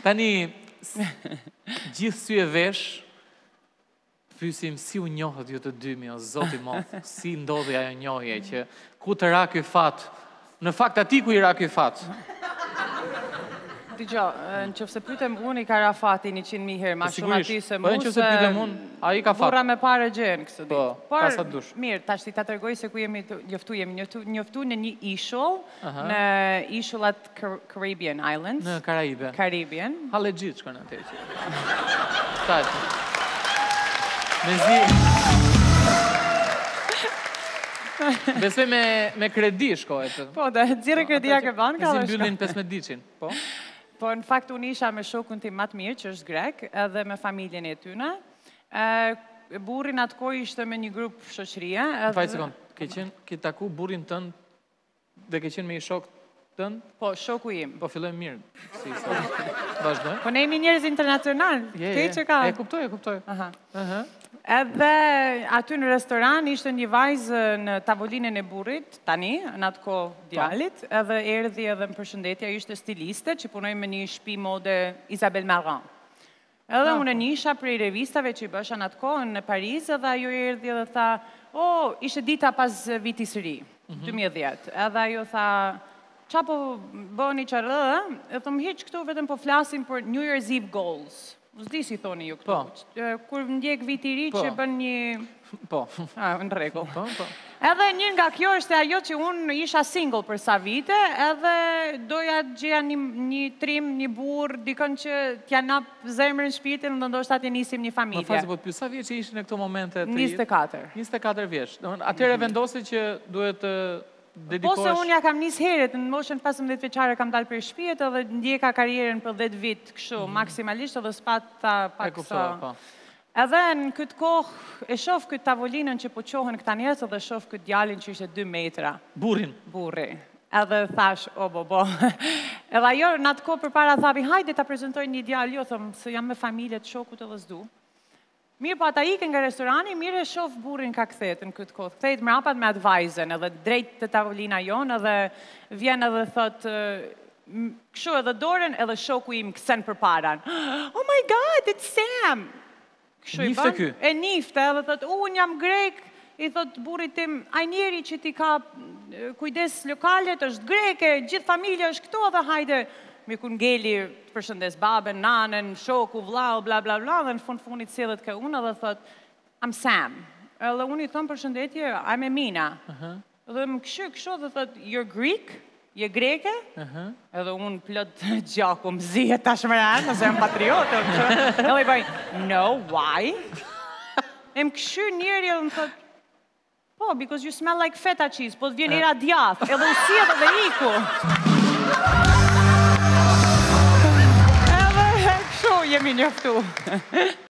Tani, gjithë sy e vesh, pyesim si u njohët ju të dymi, o zoti madh, si ndodhi ajo njohje që ku të ra ky fat, në fakt ati ku i ra ky fat. Dgjoj, nëse pyetem unë i ka ra fati 100.000 herë më shumë aty se mua. Po nëse pyetem unë, ai ka fat. Burra me parë gjën kështu ditë. Po, ka sa dush. Mirë, tash ti ta tregoj se ku jemi njoftu në një ishull, në ishullat Caribbean Islands. Në Karaibe. Caribbean. Hallexhit shkon atje. Tash. Mezi. Besoj me kredi shkohet. Po, da xhirë kredia ke banka. Si mbyllin 15 diçin, po? Po, në fakt, unë isha me shokun tim më të mirë, që është grek, edhe me familjen e tyne. Burrin atë kohë ishte me një grup shoqërie. Faj sekond, ke taku burrin tënd dhe ke qenë me një shok tënd? Po, shoku im. Po, fillojmë mirë. Si, vazhdojmë. Po, ne jemi njerëz internacional. E kuptoj. Edhe aty në restoran ishte një vajzë në tavolinën e burrit, tani, në atë kohë djalit, edhe erdhi edhe më përshëndetja, ishte stiliste që punoj me një shtëpi mode Isabel Marant. Edhe unë nisha prej revistave që i bësha në atë kohë në Paris, edhe ajo erdhi edhe tha, ishte dita pas vitit së ri, 2010. Edhe ajo tha, qa po bëni qarë, e thëmë hiq këtu vetëm po flasim për New Year's Eve goals. Zdi si thoni ju këtu. Kur ndjek viti ri që bën një... Po. Në rregull. Po. Edhe një nga kjo është ajo që unë isha single për sa vite, edhe doja gjeja një trim, një burr, dikon që t'ja nap zemrën shpirtin, dhe ndoshta t'ja nisim një familje. Më fazë, po të pyes, sa vjeç ishin në këto momente? 24. 24 vjeç. Atëherë vendosi që duhet të dedikohesh... Po se unë ja kam nis herët, në moshën 15 vjeçare kam dalë për shtëpijet, edhe ndjeka karrierën për 10 vit kështu, maksimalisht, edhe s'pat ta pak sa... Edhe në këtë kohë e shoh këtë tavolinën që po qohen këta njerëz edhe shoh këtë djalin që ishte 2 metra. Burri. Edhe thash, bo. Edhe ajo në atë kohë përpara thavi, hajde ta prezantoj një djalë, jo thëm se jam me familje të shokut edhe s'du. Mirë po ata ikën nga restorani, mirë e shoh burrin ka kthehet në këtë kohë. Kthehet mrapat me atë vajzën edhe drejt te tavolina jonë edhe vjen edhe thotë kështu edhe dorën edhe shoku im kthen përpara. Oh my god, it's Sam. Nifte ky? E nifte, edhe thëtë, unë jam grek, i thëtë burit tim, a njeri që ti ka kujdes lokalet, është greke, gjithë familje është këto, dhe hajde, mi ku ngeli të përshëndes babën, nanën, shoku, vlau, bla, bla, bla, dhe në funit sillet ka unë, edhe thëtë, I'm Sam. Edhe unë i thëmë përshëndetje, I'm Emina. Dhe më këshu, dhe thëtë, you're Greek? Je greke, edhe unë plot gjaku më zihet tashmëran, nëse jam patriotë, edhe i bëj, no, why? E më këshu njeri edhe më thot, po, because you smell like feta cheese, po të vjen i radiath, edhe u si edhe dhe iku. Edhe këshu jemi njoftu.